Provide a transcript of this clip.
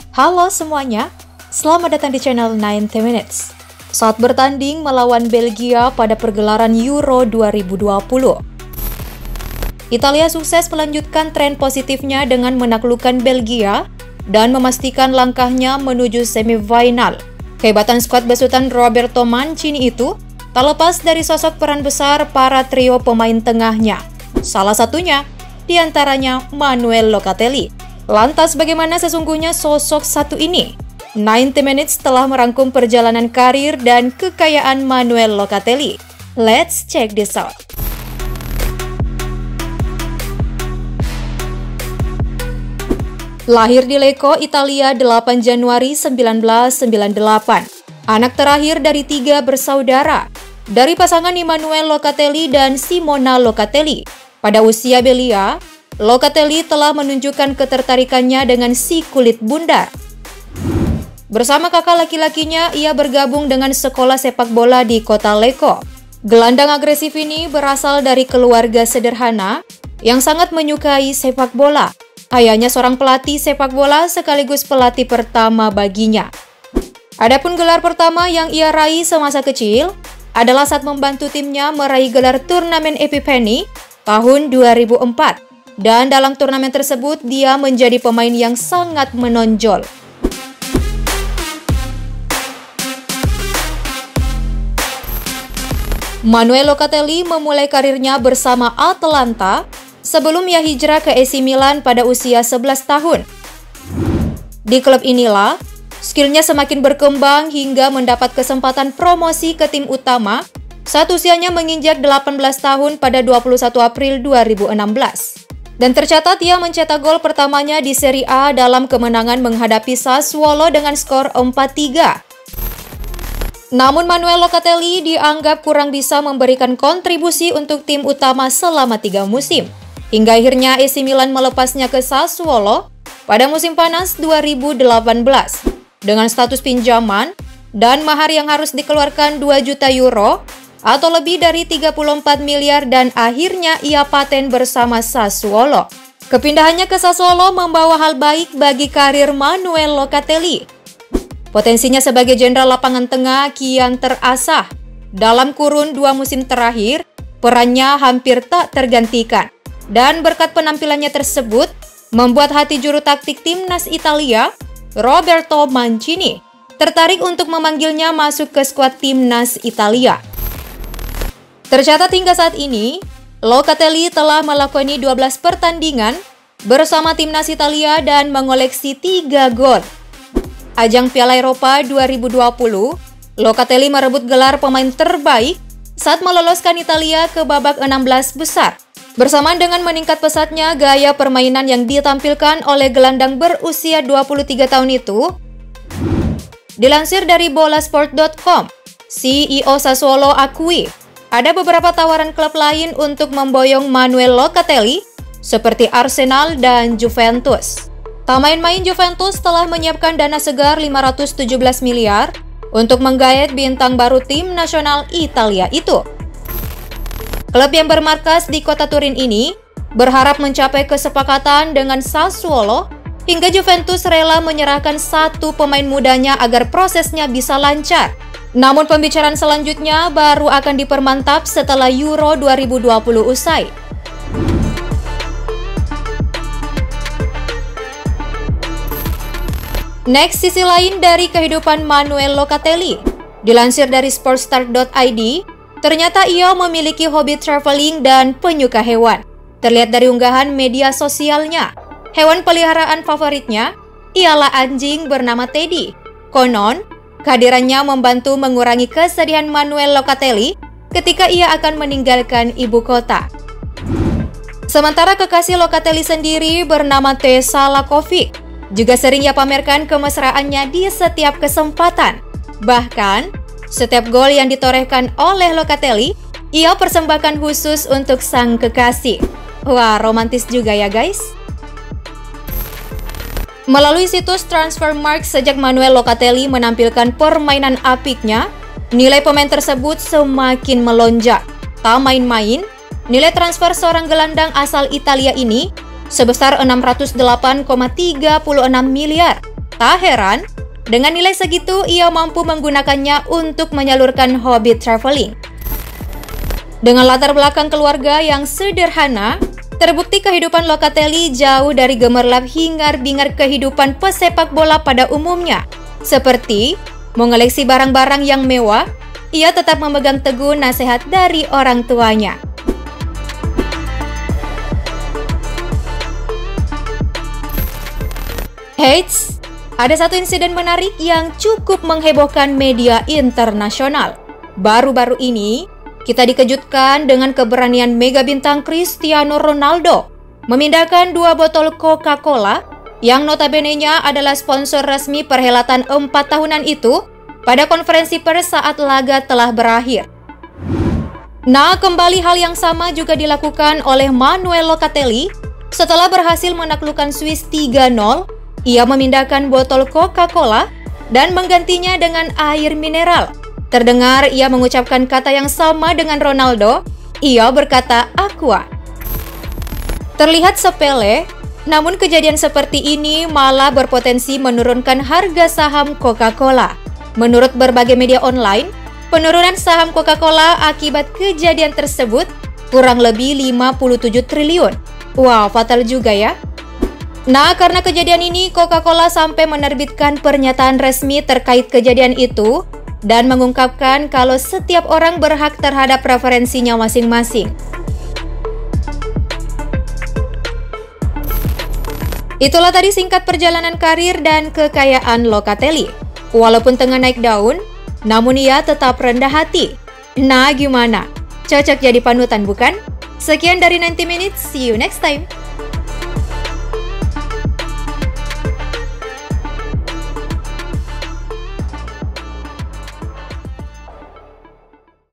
Halo semuanya, selamat datang di channel 90 Minutes. Saat bertanding melawan Belgia pada pergelaran Euro 2020, Italia sukses melanjutkan tren positifnya dengan menaklukkan Belgia dan memastikan langkahnya menuju semifinal. Kehebatan skuad besutan Roberto Mancini itu tak lepas dari sosok peran besar para trio pemain tengahnya. Salah satunya diantaranya Manuel Locatelli. Lantas bagaimana sesungguhnya sosok satu ini? 90 Minutes telah merangkum perjalanan karir dan kekayaan Manuel Locatelli. Let's check this out. Lahir di Lecco, Italia 8 Januari 1998. Anak terakhir dari 3 bersaudara, dari pasangan Emanuele Locatelli dan Simona Locatelli. Pada usia belia, Locatelli telah menunjukkan ketertarikannya dengan si kulit bundar. Bersama kakak laki-lakinya, ia bergabung dengan sekolah sepak bola di kota Lecco. Gelandang agresif ini berasal dari keluarga sederhana yang sangat menyukai sepak bola. Ayahnya seorang pelatih sepak bola sekaligus pelatih pertama baginya. Adapun gelar pertama yang ia raih semasa kecil adalah saat membantu timnya meraih gelar turnamen Epiphany tahun 2004. Dan dalam turnamen tersebut, dia menjadi pemain yang sangat menonjol. Manuel Locatelli memulai karirnya bersama Atalanta sebelum ia hijrah ke AC Milan pada usia 11 tahun. Di klub inilah, skillnya semakin berkembang hingga mendapat kesempatan promosi ke tim utama saat usianya menginjak 18 tahun pada 21 April 2016. Dan tercatat ia mencetak gol pertamanya di Serie A dalam kemenangan menghadapi Sassuolo dengan skor 4-3. Namun Manuel Locatelli dianggap kurang bisa memberikan kontribusi untuk tim utama selama 3 musim. Hingga akhirnya AC Milan melepasnya ke Sassuolo pada musim panas 2018. Dengan status pinjaman dan mahar yang harus dikeluarkan 2 juta euro atau lebih dari 34 miliar dan akhirnya ia paten bersama Sassuolo. Kepindahannya ke Sassuolo membawa hal baik bagi karir Manuel Locatelli. Potensinya sebagai jenderal lapangan tengah kian terasah. Dalam kurun 2 musim terakhir, perannya hampir tak tergantikan. Dan berkat penampilannya tersebut, membuat hati juru taktik timnas Italia, Roberto Mancini, tertarik untuk memanggilnya masuk ke skuad timnas Italia. Tercatat hingga saat ini, Locatelli telah melakoni 12 pertandingan bersama timnas Italia dan mengoleksi 3 gol. Ajang Piala Eropa 2020, Locatelli merebut gelar pemain terbaik saat meloloskan Italia ke babak 16 besar. Bersamaan dengan meningkat pesatnya gaya permainan yang ditampilkan oleh gelandang berusia 23 tahun itu, dilansir dari bolasport.com, CEO Sassuolo akui ada beberapa tawaran klub lain untuk memboyong Manuel Locatelli seperti Arsenal dan Juventus. Tak main-main, Juventus telah menyiapkan dana segar 517 miliar untuk menggait bintang baru tim nasional Italia itu. Klub yang bermarkas di kota Turin ini berharap mencapai kesepakatan dengan Sassuolo hingga Juventus rela menyerahkan 1 pemain mudanya agar prosesnya bisa lancar. Namun pembicaraan selanjutnya baru akan dipermantap setelah Euro 2020 usai. Next, sisi lain dari kehidupan Manuel Locatelli. Dilansir dari sportstart.id, ternyata ia memiliki hobi traveling dan penyuka hewan. Terlihat dari unggahan media sosialnya, hewan peliharaan favoritnya ialah anjing bernama Teddy. Konon, kehadirannya membantu mengurangi kesedihan Manuel Locatelli ketika ia akan meninggalkan ibu kota. Sementara kekasih Locatelli sendiri bernama Tessa Lakovic, juga sering ia pamerkan kemesraannya di setiap kesempatan. Bahkan, setiap gol yang ditorehkan oleh Locatelli, ia persembahkan khusus untuk sang kekasih. Wah, romantis juga ya guys. Melalui situs Transfermarkt, sejak Manuel Locatelli menampilkan permainan apiknya, nilai pemain tersebut semakin melonjak. Tak main-main, nilai transfer seorang gelandang asal Italia ini sebesar 608,36 miliar. Tak heran, dengan nilai segitu ia mampu menggunakannya untuk menyalurkan hobi traveling. Dengan latar belakang keluarga yang sederhana, terbukti kehidupan Locatelli jauh dari gemerlap hingar-bingar kehidupan pesepak bola pada umumnya. Seperti mengoleksi barang-barang yang mewah, ia tetap memegang teguh nasihat dari orang tuanya. Eits, ada satu insiden menarik yang cukup menghebohkan media internasional. Baru-baru ini, kita dikejutkan dengan keberanian mega bintang Cristiano Ronaldo memindahkan 2 botol Coca-Cola yang notabene-nya adalah sponsor resmi perhelatan 4 tahunan itu pada konferensi pers saat laga telah berakhir. Nah, kembali hal yang sama juga dilakukan oleh Manuel Locatelli setelah berhasil menaklukkan Swiss 3-0. Ia memindahkan botol Coca-Cola dan menggantinya dengan air mineral. Terdengar ia mengucapkan kata yang sama dengan Ronaldo. Ia berkata aqua. Terlihat sepele, namun kejadian seperti ini malah berpotensi menurunkan harga saham Coca-Cola. Menurut berbagai media online, penurunan saham Coca-Cola akibat kejadian tersebut kurang lebih 57 triliun. Wow, fatal juga ya. Nah, karena kejadian ini, Coca-Cola sampai menerbitkan pernyataan resmi terkait kejadian itu dan mengungkapkan kalau setiap orang berhak terhadap preferensinya masing-masing. Itulah tadi singkat perjalanan karir dan kekayaan Locatelli. Walaupun tengah naik daun, namun ia tetap rendah hati. Nah, gimana? Cocok jadi panutan bukan? Sekian dari 90 Minutes, see you next time.